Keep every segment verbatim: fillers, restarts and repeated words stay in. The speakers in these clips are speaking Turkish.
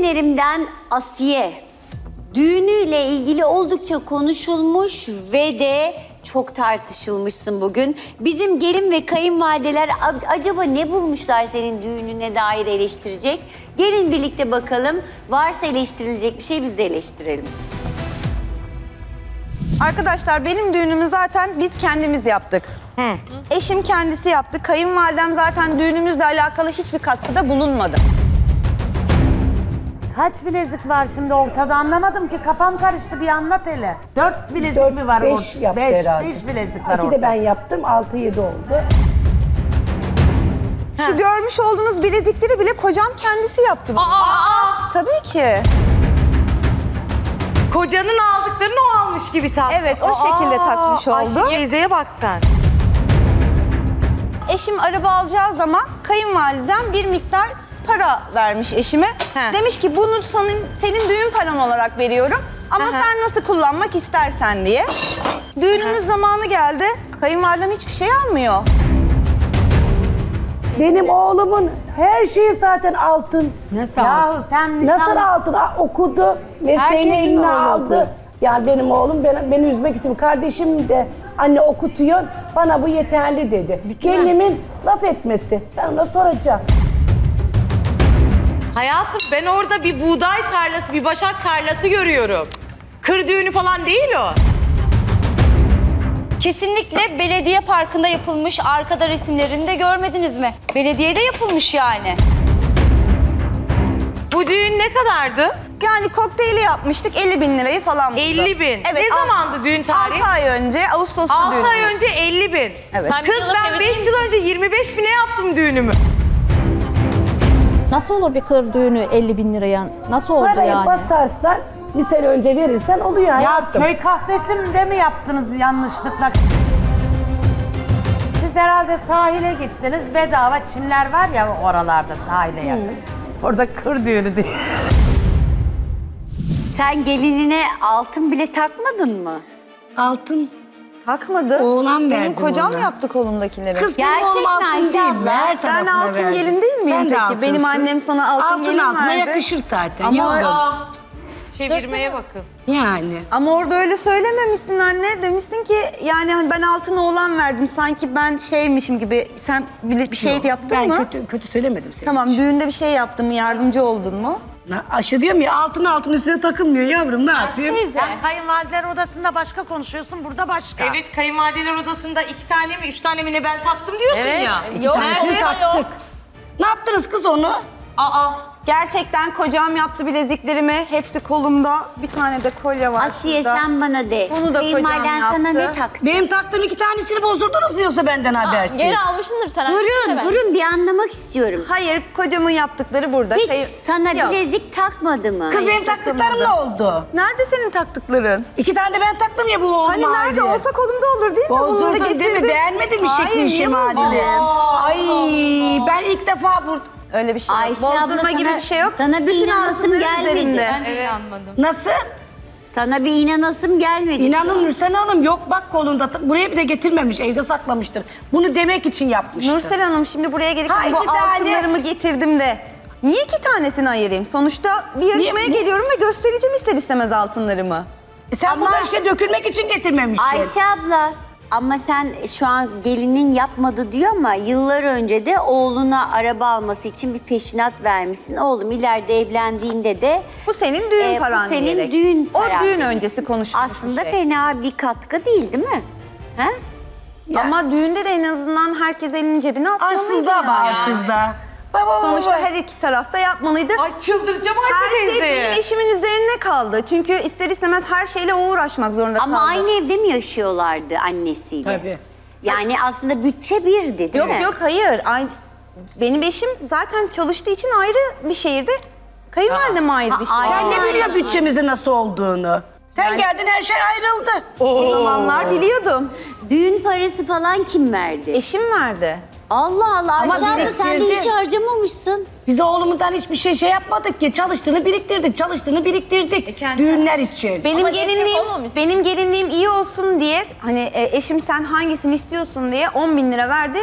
Gelinlerimden Asiye. Düğünüyle ilgili oldukça konuşulmuş ve de çok tartışılmışsın bugün. Bizim gelin ve kayınvalideler acaba ne bulmuşlar senin düğününe dair eleştirecek? Gelin birlikte bakalım. Varsa eleştirilecek bir şey biz de eleştirelim. Arkadaşlar benim düğünümü zaten biz kendimiz yaptık. Hı. Eşim kendisi yaptı. Kayınvalidem zaten düğünümüzle alakalı hiçbir katkıda bulunmadı. Kaç bilezik var şimdi ortada anlamadım ki, kafam karıştı, bir anlat hele. Dört bilezik Dört, mi var ortada? Beş yaptı beş, herhalde. Beş bilezik var İki ortada. de ben yaptım, altı yedi oldu. Şu ha. görmüş olduğunuz bilezikleri bile kocam kendisi yaptı. Aa, aa. Tabii ki. Kocanın aldıklarını o almış gibi taktı. Evet, o aa, şekilde takmış oldu. Ay, teyzeye bak sen. Eşim araba alacağı zaman kayınvalidem bir miktar para vermiş eşime. He. Demiş ki bunu senin, senin düğün paran olarak veriyorum. Ama Aha. sen nasıl kullanmak istersen diye. Düğünümüz Aha. zamanı geldi. Kayınvalidem hiçbir şey almıyor. Benim oğlumun her şeyi zaten altın. Nasıl Yahu sen nişan... Nasıl altın? Ha, okudu, mesleğini eline aldı. Yani benim oğlum beni, beni üzmek istiyor. Kardeşim de anne okutuyor, bana bu yeterli dedi. Gelinimin laf etmesi. Ben ona soracağım. Hayatım ben orada bir buğday tarlası, bir başak tarlası görüyorum. Kır düğünü falan değil o. Kesinlikle belediye parkında yapılmış, arkada resimlerini de görmediniz mi? Belediyede yapılmış yani. Bu düğün ne kadardı? Yani kokteyli yapmıştık, elli bin lirayı falan buldu. elli bin. Evet, ne zamandı düğün tarihi? altı ay önce, Ağustos'ta düğünümüz. altı ay önce elli bin. Evet. Kız ben beş yıl önce yirmi beş bine yaptım düğünümü. Nasıl olur bir kır düğünü elli bin liraya? Nasıl oldu Parayı yani? Parayı basarsan, bir sene önce verirsen oluyor ya hayatım. Köy kahvesinde mi yaptınız yanlışlıkla? Siz herhalde sahile gittiniz, bedava çimler var ya oralarda sahile yakın. Hmm. Orada kır düğünü diye. Sen gelinine altın bile takmadın mı? Altın. Takmadı. Oğlan verdi. Benim kocam ona. yaptı kolumdakileri. Kız gerçekten Ayşe abla. Sen altın verdi. Gelin değil miyim peki? Benim annem sana altın, altın gelin altına verdi. yakışır zaten. Ama Aa, çevirmeye bakın. Yani. Ama orada öyle söylememişsin anne. Demişsin ki yani hani ben altın oğlan verdim. Sanki ben şeymişim gibi. Sen bir şey Yok, yaptın ben mı? Ben kötü, kötü söylemedim seni. Tamam, düğünde bir şey yaptın mı? Yardımcı oldun mu? Aşı diyorum ya, altın altın üstüne takılmıyor yavrum, ne yapayım? Sen kayınvalideler odasında başka konuşuyorsun, burada başka. Evet, kayınvalideler odasında iki tane mi, üç tane mi ne ben taktım diyorsun evet. ya. İki Yok, tanesini taktık. Ne yaptınız kız onu? Aa. Gerçekten kocam yaptı bileziklerimi. Hepsi kolumda. Bir tane de kolye var. Asiye şurada. sen bana de. Bunu da kocam Kayınvaliden yaptı. sana ne taktı? Benim taktığım iki tanesini bozdurdunuz mu yoksa benden habersiz? Geri almışsındır sen. Durun, durun bir anlamak istiyorum. Hayır, kocamın yaptıkları burada. Hiç Kayı... sana Yok. bilezik takmadı mı? Kız Hayır, benim taktıklarım ne oldu? Nerede senin taktıkların? İki tane de ben taktım ya bu oğlum. Hani nerede ayrı. olsa kolumda olur değil mi? Bozdurdun Bunları değil mi? getirdim. Beğenmedin mi şeklin şemalini? Ay ben ilk defa bu... Öyle bir şey yok. Ayşe abla Bozdurma gibi sana- bir şey yok. sana bir Bütün inanasım altınların gelmedi. üzerinde. Ben de inanmadım. Nasıl? Sana bir inanasım gelmedi. İnanın Nursel Hanım, yok bak kolunda. Buraya bir de getirmemiş, evde saklamıştır. Bunu demek için yapmıştır. Nursel Hanım şimdi buraya gelip Ha, bu iki tane- altınlarımı getirdim de niye iki tanesini ayırayım? Sonuçta bir yarışmaya Niye- geliyorum ve göstereceğim ister istemez altınlarımı. E sen Ama- burada işte dökülmek için getirmemişsin. Ayşe abla ama sen şu an gelinin yapmadı diyor ama yıllar önce de oğluna araba alması için bir peşinat vermişsin. Oğlum ileride evlendiğinde de Bu senin düğün e, paran bu senin diyerek. düğün O paran düğün demişsin. öncesi konuşulmuş Aslında bir şey. fena bir katkı değil değil mi? He? Ya. Ama düğünde de en azından herkes elinin cebine atmalıydı. Arsızlığa yani. bak arsızlığa. Baba, baba, Sonuçta baba. her iki tarafta yapmalıydı. Ay çıldıracağım Her Ayşe şey teyze. benim eşimin üzerine kaldı. Çünkü ister istemez her şeyle o uğraşmak zorunda Ama kaldı. aynı evde mi yaşıyorlardı annesiyle? Tabii. Yani aslında bütçe birdi değil Yok mi? yok hayır. Aynı, benim eşim zaten çalıştığı için ayrı bir şehirde. Kayınvalidem ayrı bir Aa, şehirde. Sen ne Ay. biliyorsun bütçemizin nasıl olduğunu? Sen Yani- geldin, her şey ayrıldı. O zamanlar biliyordum. Düğün parası falan kim verdi? Eşim verdi. Allah Allah Ama Ayşe abla sen de biriktirdi. hiç harcamamışsın. Biz oğlumuzdan hiçbir şey şey yapmadık ki. Çalıştığını biriktirdik, çalıştığını biriktirdik. Düğünler için. Benim Ama destek gelinliğim olmamışsın. benim gelinliğim iyi olsun diye hani e, eşim sen hangisini istiyorsun diye on bin lira verdi.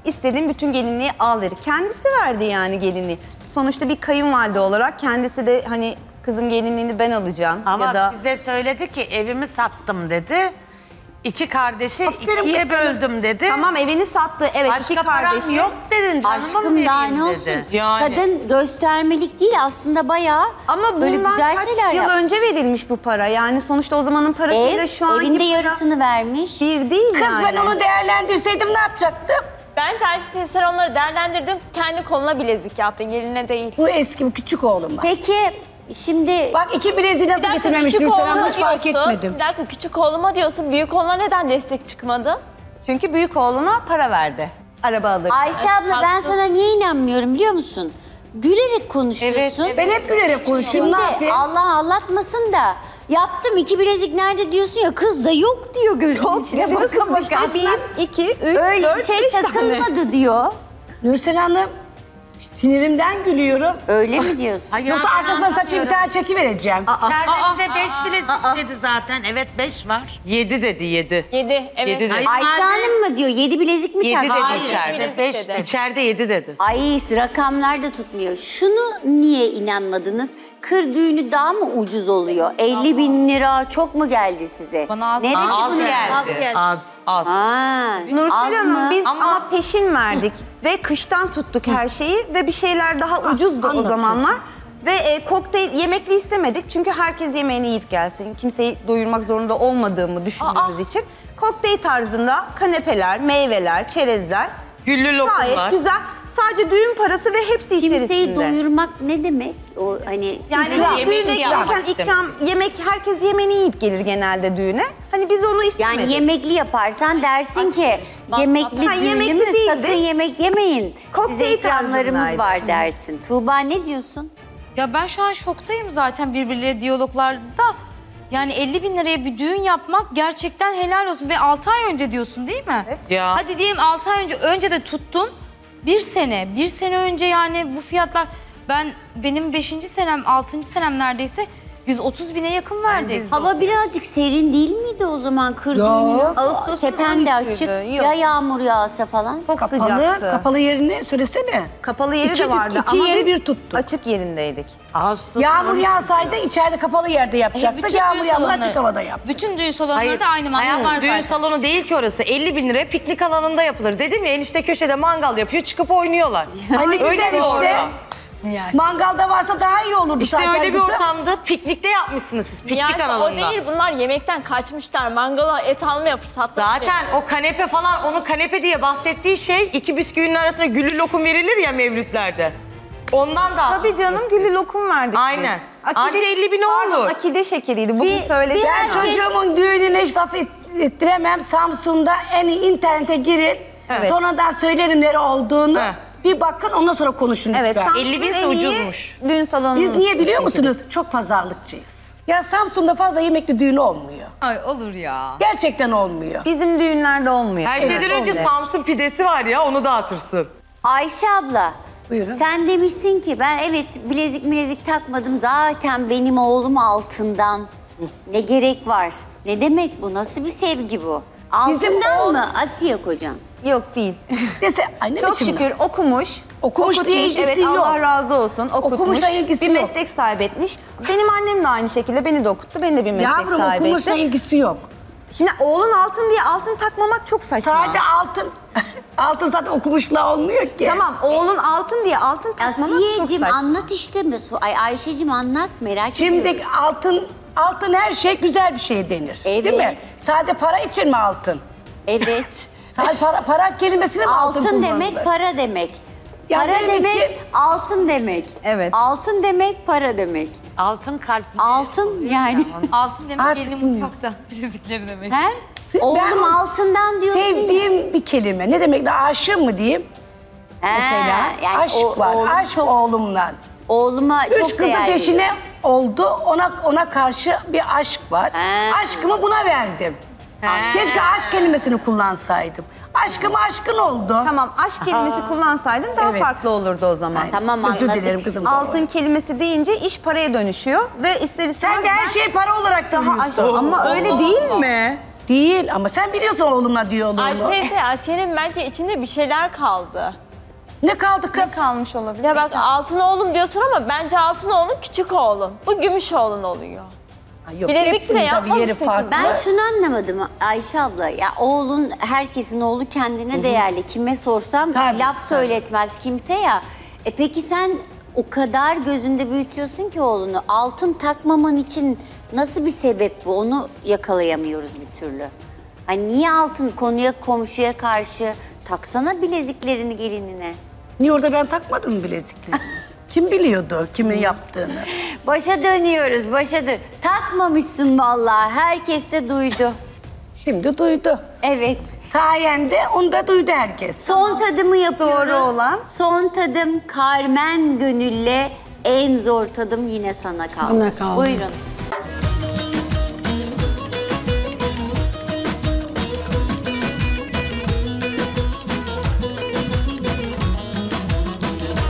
istediğin bütün gelinliği al dedi. Kendisi verdi yani gelinliği. Sonuçta bir kayınvalide olarak kendisi de hani kızım gelinliğini ben alacağım Ama ya da... bize söyledi ki evimi sattım dedi. İki kardeşi Aferin ikiye kızım. böldüm dedi. Tamam evini sattı, evet Başka iki kardeşi. param yok dedin canıma mı Aşkım daha vereyim ne olsun? dedi. Yani. Kadın göstermelik değil aslında bayağı Ama böyle bundan güzel kaç şeyler yıl yapmış. önce verilmiş bu para. Yani sonuçta o zamanın parasıyla Ev, şu anki evinde para yarısını vermiş. bir değil Kız yani. ben onu değerlendirseydim ne yapacaktım? Bence Ayşe teyze sen onları değerlendirdin, kendi koluna bilezik yaptın, geline değil. Bu eski bu küçük oğlum var. Peki şimdi Bak iki bileziği nasıl Bir dakika getirmemiş küçük Nurten oğluma Hanım hiç fark diyorsun, etmedim. bir dakika küçük oğluma diyorsun, büyük oğluna neden destek çıkmadı? Çünkü büyük oğluna para verdi. Araba alır. Ayşe abla ben sana niye inanmıyorum biliyor musun? Gülerek konuşuyorsun. Ben hep gülerek konuşuyorum. Şimdi Ne yapayım? Allah anlatmasın da yaptım iki bilezik nerede diyorsun ya kız da yok diyor gözünün Çok içine diyorsun baka işte baka. bir, iki, üç, Öyle dört, bir şey beş tane. takılmadı diyor. Nursel Hanım sinirimden gülüyorum. Öyle mi diyorsun? Ay, Yoksa ben arkasına saçı bir anlamıyorum. tane çekivereceğim. İçeride bize beş bilezik dedi zaten. Evet beş var. Yedi dedi yedi. Yedi, evet. Yedi dedi. Ay, Ayşe Madem- Hanım mı diyor? Yedi bilezik mi Yedi taktı? dedi Hayır, içeride. bilezik beş dedi. dedi. İçeride yedi dedi. Ay rakamlar da tutmuyor. Şunu niye inanmadınız? Kır düğünü daha mı ucuz oluyor? elli bin lira çok mu geldi size? Bana az- Neresi Az bunu? geldi. Az geldi. Az. Az. Aa, Nursel az Hanım mı? biz ama, Ama- peşin verdik ve kıştan tuttuk her şeyi ve bir şeyler daha ucuzdu o anlat zamanlar. Ve e, kokteyl yemekli istemedik çünkü herkes yemeğini yiyip gelsin. Kimseyi doyurmak zorunda olmadığımı düşündüğümüz için. Kokteyl tarzında kanepeler, meyveler, çerezler. Güllü lokumlar. Gayet güzel. Sadece düğün parası ve hepsi içerisinde. Kimseyi doyurmak ne demek? O hani Yani İkram. düğüne Yemek gelirken yapmak ikram, yemek, herkes yemeğini yiyip gelir genelde düğüne. Hani biz onu istemedik. yani yemekli yaparsan dersin ki yemekli Ha, düğünü yemekli mü? değildi. Sakın yemek yemeyin. Kokteyl Size ikramlarımız tarzındaydı. var dersin. Tuğba ne diyorsun? Ya ben şu an şoktayım zaten birbirleriyle diyaloglarda. Yani elli bin liraya bir düğün yapmak gerçekten helal olsun. Ve altı ay önce diyorsun değil mi? Evet. Ya. Hadi diyelim altı ay önce, önce de tuttun. Bir sene, bir sene önce yani bu fiyatlar... Ben, benim beşinci senem, altıncı senem neredeyse yüz otuz bine yakın verdik. Hava birazcık serin değil miydi o zaman? Kır düğünü nasıl? Ağustos'un Tepen de on üçüydü. açık. Yok. Ya yağmur yağsa falan? Çok Kapalı, sıcaktı. kapalı yerini söylesene. Kapalı yeri İki- de vardı iki ama yeri biz bir tuttuk. açık yerindeydik. Ağustos. Yağmur yağsaydı içeride kapalı yerde yapacaktık. Bütün Yağmur düğün yağmur salonları- açık havada yap. Bütün düğün salonlarında Hayır, aynı mangal hayatım, var düğün zaten. salonu değil ki orası. elli bin liraya piknik alanında yapılır. Dedim ya enişte köşede mangal yapıyor çıkıp oynuyorlar. Ay ne güzel Öyle bir işte. ortam. Mangalda varsa daha iyi olurdu İşte zaten öyle bir kızım. ortamda piknikte yapmışsınız siz. Piknik Yani o alanında. değil, bunlar yemekten kaçmışlar. Mangala et alma fırsatları. Zaten o kanepe falan, onu kanepe diye bahsettiği şey iki bisküvinin arasına güllü lokum verilir ya mevlütlerde. Ondan da Tabii canım güllü lokum verdik Aynen. biz. Anca elli bin pardon, olur. akide şekeriydi. Bugün Bir- söyledim. bir Ben Herkes- çocuğumun düğününe hiç laf et- ettiremem. Samsun'da en iyi internete girin. Evet. Sonradan söylerim nere olduğunu. Heh. Bir bakın ondan sonra konuşun Evet, lütfen. Samsun'un elli binse en iyi ucuzmuş. düğün salonu. Biz niye biliyor musunuz? Çok pazarlıkçıyız. Ya Samsun'da fazla yemekli düğün olmuyor. Ay olur ya. Gerçekten olmuyor. Bizim düğünlerde olmuyor. Her Evet, şeyden önce olmuyor. Samsun pidesi var ya, onu dağıtırsın. Ayşe abla, Buyurun. sen demişsin ki ben evet bilezik bilezik takmadım. Zaten benim oğlum altından. Ne gerek var? Ne demek bu? Nasıl bir sevgi bu? Altından oğul- mı Asiye kocam? Yok değil. Dese, ay ne Çok biçim şükür laf? okumuş. Okumuş okutmuş, diye ilgisi evet, yok. Allah razı olsun. Okutmuş. Okumuşla ilgisi bir yok. meslek sahibi etmiş. Benim annem de aynı şekilde beni de okuttu. Beni de bir meslek Yavrum sahibi okumuşla etti. ilgisi yok. Şimdi oğlun altın diye altın takmamak çok saçma. Sadece altın, altın zaten okumuşla olmuyor ki. Tamam oğlun altın diye altın takmamak çok Asiyeciğim saçma. anlat işte. Su- Ay Ayşeciğim anlat merak Şimdi ediyorum. altın, altın her şey güzel bir şey denir. Değil mi? Evet. Sadece para için mi altın? Evet. Sadece para, para kelimesine mi altın, Altın demek kullanılır? para demek. Ya para benim demek için- altın demek. Evet. Altın demek para demek. Altın kalpli. Altın yani. Altın demek Artık gelin bilmiyorum. mutfakta. Bilezikleri demek. He? Ben Oğlum altından diyorsun ya. Sevdiğim bir kelime. Ne demek? Aşığım mı diyeyim? He, Mesela yani aşk o- var. oğlum Aşk çok, oğlumla. oğluma Üç çok kızın değerli. peşine oldu. Ona ona karşı bir aşk var. He. Aşkımı buna verdim. Keşke aşk kelimesini kullansaydım. Aşkım aşkın oldu. Tamam aşk kelimesi kullansaydın daha Evet. farklı olurdu o zaman. Tamam Özür anladık. dilerim kızım. Altın kelimesi deyince iş paraya dönüşüyor ve ister istemez Sen de her ben şeyi para olarak daha görüyorsun. aşk ama öyle değil mi? Değil ama sen biliyorsun oğlumla diyor olduğumu. Ayşe teyze Asiye'nin bence içinde bir şeyler kaldı. Ne kaldı Ne kız? kalmış olabilir? Ya bak altın oğlum diyorsun ama bence altın oğlun küçük oğlun. Bu gümüş oğlun oluyor. Ha, yok, Bilezik hepsinin bile tabii yeri yapmamışsın farklı. Ben şunu anlamadım Ayşe abla. Ya oğlun, herkesin oğlu kendine değerli. Kime sorsam Tabii, laf tabii. söyletmez kimse ya. E peki sen o kadar gözünde büyütüyorsun ki oğlunu. Altın takmaman için nasıl bir sebep bu? Onu yakalayamıyoruz bir türlü. Hani niye altın konuya komşuya karşı taksana bileziklerini gelinine? Niye orada ben takmadım mı bilezikleri? Kim biliyordu kimin yaptığını? Başa dönüyoruz, başa dön. Takmamışsın vallahi. Herkes de duydu. Şimdi duydu. Evet. Sayende onu da duydu herkes. Son tadımı yapıyoruz. Doğru olan. Son tadım Carmen Gönül'le en zor tadım yine sana kaldı. Bana kaldı. Buyurun.